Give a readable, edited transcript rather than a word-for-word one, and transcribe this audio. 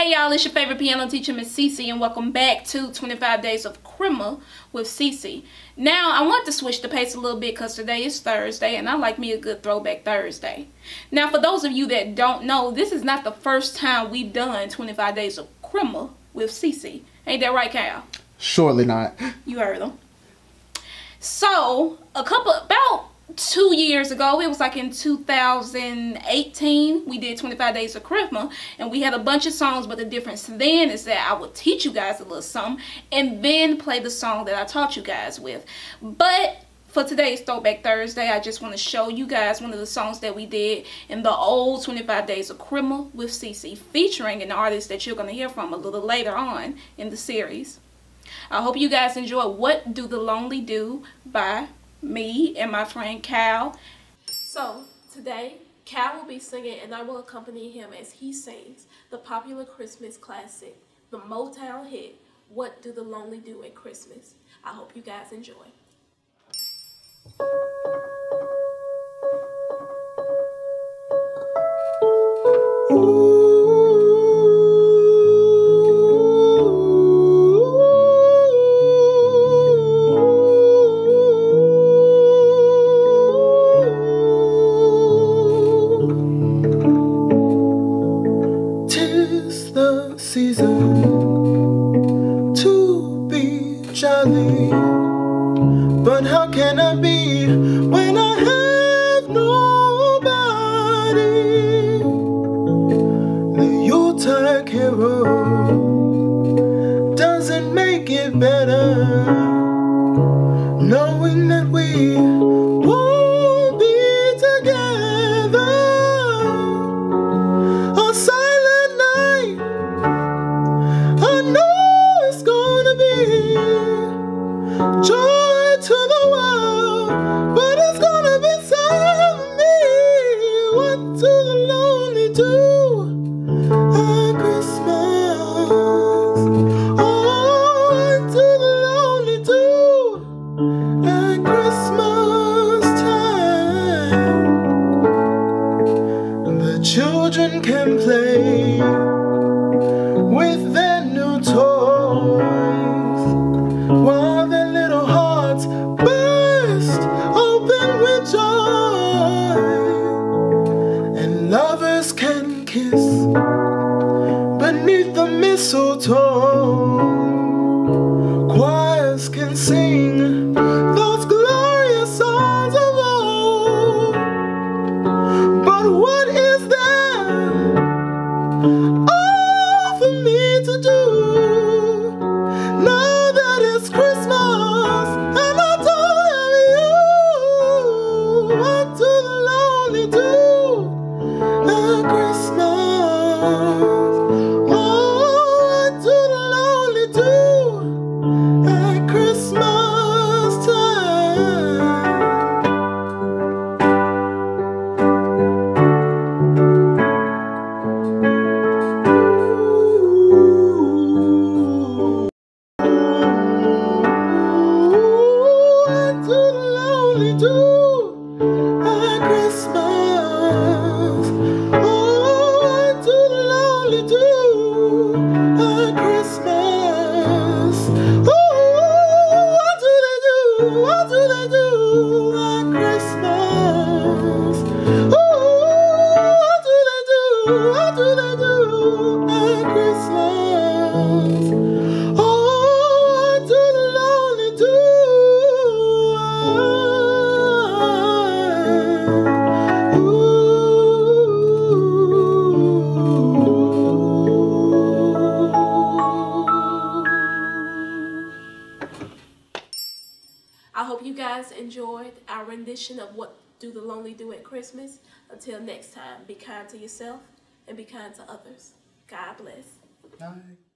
Hey y'all, it's your favorite piano teacher, Miss Cece, and welcome back to 25 Days of Crema with Cece. Now, I want to switch the pace a little bit because today is Thursday, and I like me a good Throwback Thursday. Now, for those of you that don't know, this is not the first time we've done 25 Days of Crema with Cece. Ain't that right, Kyle? Surely not. You heard them. So, about 2 years ago, it was like in 2018, we did 25 Days of Crema, and we had a bunch of songs, but the difference then is that I would teach you guys a little something and then play the song that I taught you guys with. But for today's Throwback Thursday, I just want to show you guys one of the songs that we did in the old 25 Days of Crema with Cece, featuring an artist that you're going to hear from a little later on in the series. I hope you guys enjoy What Do the Lonely Do by me and my friend Kyle. So today Kyle will be singing and I will accompany him as he sings the popular Christmas classic, the Motown hit, What Do the Lonely Do at Christmas. I hope you guys enjoy. Season to be jolly, but how can I be when I have nobody? The Yuletide hero doesn't make it better, knowing that we won't be together. A silent night, I know it's gonna be joy to the world, but it's gonna be sad for me. What do the lonely do at Christmas? Oh, what do the lonely do at Christmas time? The children can play with their new toys, while their little hearts burst open with joy, and lovers can kiss beneath the mistletoe. Choirs can sing those glorious songs of old, but what is there for me to do now that it's Christmas and I don't have you? What do the lonely do at Christmas? Oh, what do the lonely do at Christmas time? Do at Christmas? Oh, what do the lonely do at Christmas? Oh, what do they do? What do they do at Christmas? Oh, what do they do? What do they do at Christmas? Oh, what do the lonely do? I hope you guys enjoyed our rendition of What Do the Lonely Do at Christmas. Until next time, be kind to yourself and be kind to others. God bless. Bye.